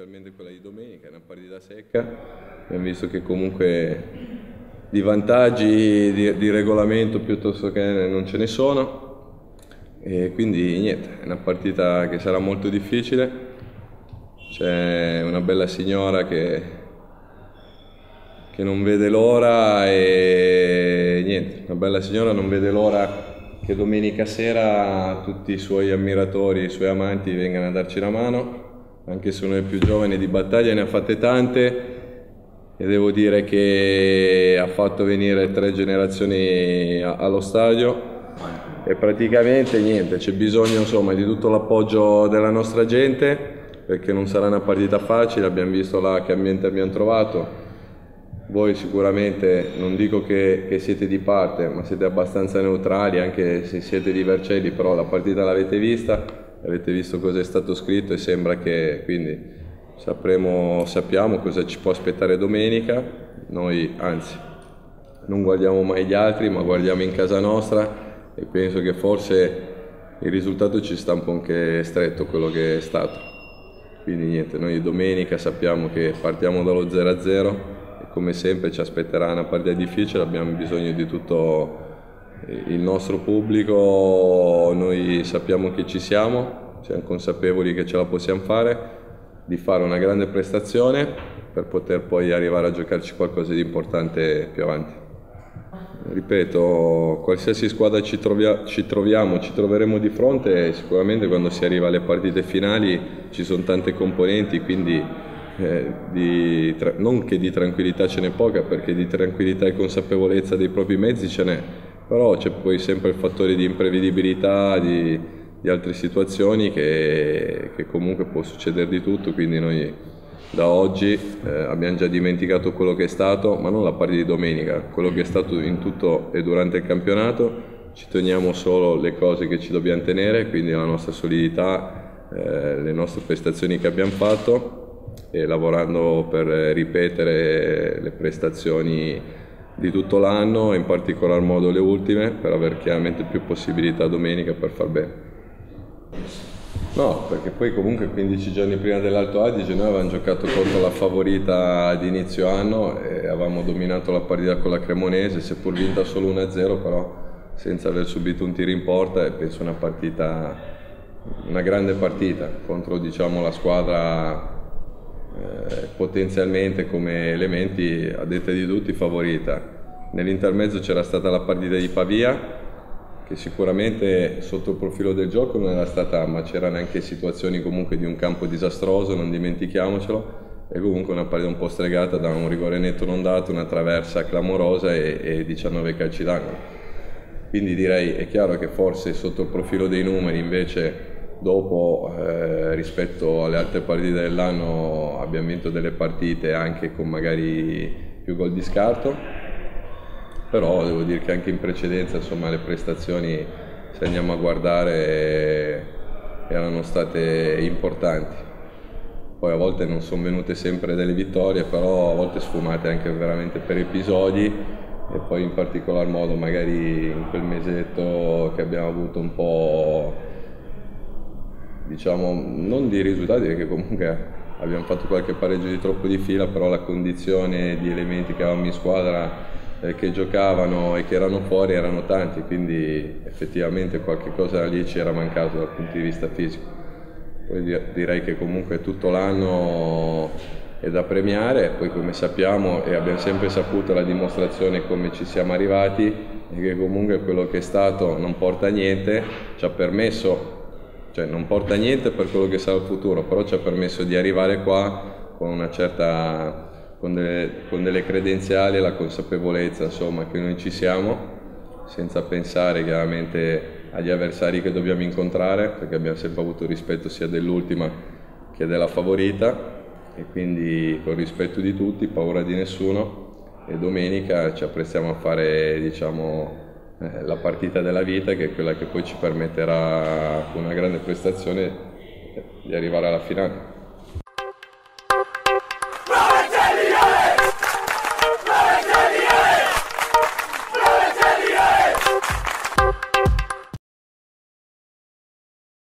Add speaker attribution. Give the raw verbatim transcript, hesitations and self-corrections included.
Speaker 1: specialmente quella di domenica, è una partita secca, abbiamo visto che comunque di vantaggi di, di regolamento piuttosto che non ce ne sono, e quindi niente, è una partita che sarà molto difficile. C'è una bella signora che, che non vede l'ora e niente, una bella signora non vede l'ora che domenica sera tutti i suoi ammiratori, i suoi amanti vengano a darci una mano, anche se uno è più giovane di battaglie ne ha fatte tante e devo dire che ha fatto venire tre generazioni allo stadio e praticamente niente, c'è bisogno insomma di tutto l'appoggio della nostra gente, perché non sarà una partita facile, abbiamo visto là che ambiente abbiamo trovato. Voi sicuramente, non dico che, che siete di parte, ma siete abbastanza neutrali, anche se siete di Vercelli, però la partita l'avete vista, avete visto cosa è stato scritto e sembra che, quindi sapremo, sappiamo cosa ci può aspettare domenica. Noi anzi non guardiamo mai gli altri, ma guardiamo in casa nostra e penso che forse il risultato ci sta un po' anche stretto quello che è stato. Quindi niente, noi domenica sappiamo che partiamo dallo zero a zero. Come sempre ci aspetterà una partita difficile, abbiamo bisogno di tutto il nostro pubblico, noi sappiamo che ci siamo, siamo consapevoli che ce la possiamo fare, di fare una grande prestazione per poter poi arrivare a giocarci qualcosa di importante più avanti. Ripeto, qualsiasi squadra ci, trovia, ci troviamo, ci troveremo di fronte, sicuramente quando si arriva alle partite finali ci sono tante componenti, quindi Eh, di, non che di tranquillità ce n'è poca, perché di tranquillità e consapevolezza dei propri mezzi ce n'è, però c'è poi sempre il fattore di imprevedibilità, di, di altre situazioni che, che comunque può succedere di tutto, quindi noi da oggi eh, abbiamo già dimenticato quello che è stato, ma non la partita di domenica, quello che è stato in tutto e durante il campionato, ci teniamo solo le cose che ci dobbiamo tenere, quindi la nostra solidità, eh, le nostre prestazioni che abbiamo fatto, e lavorando per ripetere le prestazioni di tutto l'anno, in particolar modo le ultime, per avere chiaramente più possibilità domenica per far bene. No, perché poi comunque quindici giorni prima dell'Alto Adige noi avevamo giocato contro la favorita ad inizio anno e avevamo dominato la partita con la Cremonese, seppur vinta solo uno a zero, però senza aver subito un tiro in porta, e penso una partita, una grande partita contro, diciamo, la squadra Eh, potenzialmente come elementi a detta di tutti favorita. Nell'intermezzo c'era stata la partita di Pavia, che sicuramente sotto il profilo del gioco non era stata, ma c'erano anche situazioni comunque di un campo disastroso, non dimentichiamocelo, e comunque una partita un po' stregata da un rigore netto non dato, una traversa clamorosa e, e diciannove calci d'angolo. Quindi direi, è chiaro che forse sotto il profilo dei numeri invece dopo, eh, rispetto alle altre partite dell'anno, abbiamo vinto delle partite anche con magari più gol di scarto, però devo dire che anche in precedenza, insomma, le prestazioni, se andiamo a guardare, erano state importanti. Poi a volte non sono venute sempre delle vittorie, però a volte sfumate anche veramente per episodi, e poi in particolar modo magari in quel mesetto che abbiamo avuto un po', diciamo, non di risultati, perché comunque abbiamo fatto qualche pareggio di troppo di fila, però la condizione di elementi che avevamo in squadra eh, che giocavano e che erano fuori erano tanti, quindi effettivamente qualche cosa lì ci era mancato dal punto di vista fisico. Poi direi che comunque tutto l'anno è da premiare, poi come sappiamo e abbiamo sempre saputo la dimostrazione come ci siamo arrivati, e che comunque quello che è stato non porta a niente, ci ha permesso, cioè non porta niente per quello che sarà il futuro, però ci ha permesso di arrivare qua con una certa, con delle, con delle credenziali e la consapevolezza, insomma, che noi ci siamo, senza pensare chiaramente agli avversari che dobbiamo incontrare, perché abbiamo sempre avuto rispetto sia dell'ultima che della favorita, e quindi con rispetto di tutti, paura di nessuno, e domenica ci apprestiamo a fare, diciamo, la partita della vita, che è quella che poi ci permetterà con una grande prestazione di arrivare alla finale.